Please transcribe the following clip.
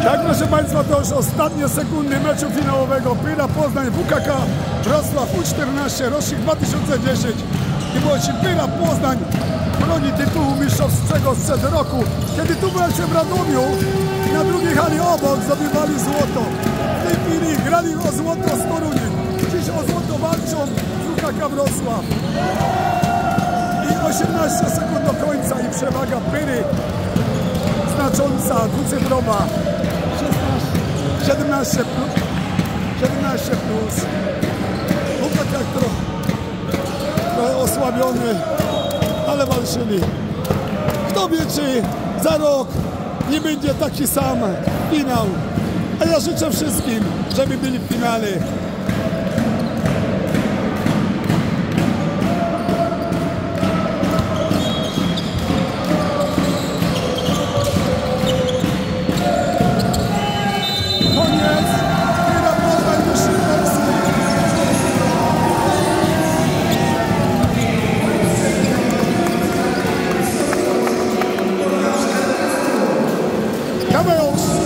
Tak, proszę Państwa, to już ostatnie sekundy meczu finałowego. Pyra Poznań, WKK Wrocław U14, rocznik 2010. I właśnie Pyra Poznań broni tytułu mistrzowskiego sprzed roku. Kiedy tu byłem się w Radomiu, na drugiej hali obok zdobywali złoto. W tej chwili grali o złoto z Toruniem. Dziś o złoto walczą WKK Wrocław. I 18 sekund do końca i przewaga Pyry znacząca, dwucyfrowa. 17 plus. WKK trochę osłabiony, ale walczyli. Kto wie, czy za rok nie będzie taki sam finał. A ja życzę wszystkim, żeby byli w finale. Come on!